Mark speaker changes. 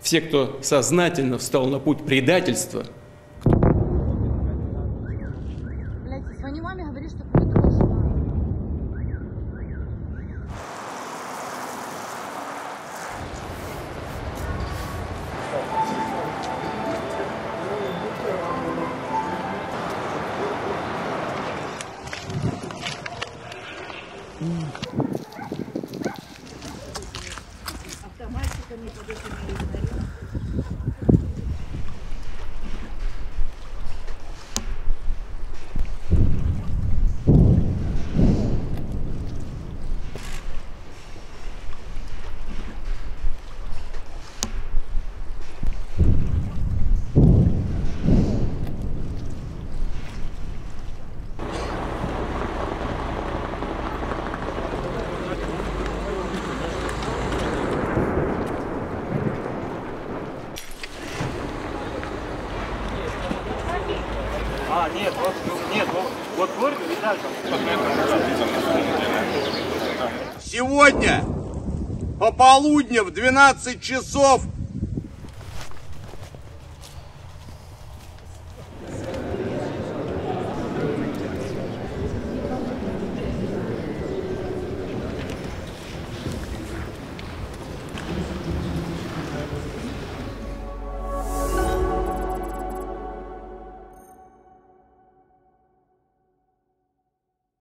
Speaker 1: Все, кто сознательно встал на путь предательства.
Speaker 2: Блядь, звони маме, говори, что ты бросила. Автоматиками под этими.
Speaker 3: Вот горько, и дальше.
Speaker 4: Сегодня пополудня в 12 часов